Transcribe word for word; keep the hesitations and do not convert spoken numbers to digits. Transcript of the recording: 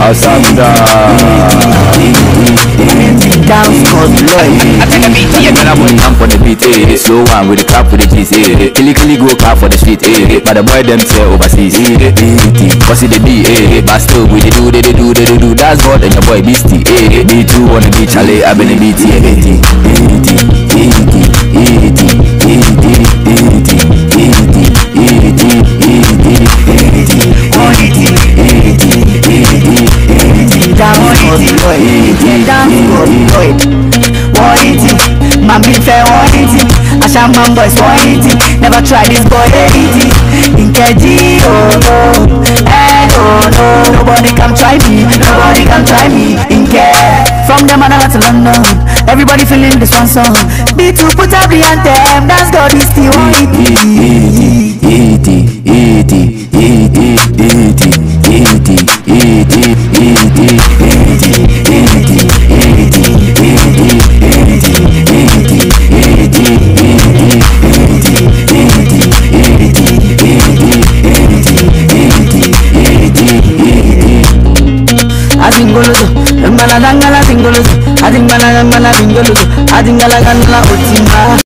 Asanda. Dance for blood. I take a beat, yeah, man, I'm on camp for the beat, eh. Slow one with the cap for the cheese, eh. Killy killy go car for the street, eh. But the boy them say overseas, eh. Cause it the D, eh. But still we they do, they do, they do, that's God and your boy Beastie, eh. Me too wanna be Charlie, I've been a B T, eh. Mami say want it, Ashaman boys want it. Never try this boy eat it. Inkeji oh no, eh oh no. Nobody can try me, nobody can try me. Inke from the Manila to London, everybody feeling this one song. B two put up the anthem, that's God is still want it. Eat it, eat it, eat it, eat it, eat it, eat it, eat it, eat it, eat it, eat Adingolozo, mbala dangala dingolozo, adingala dangala dingolozo, adingala dangala otimba.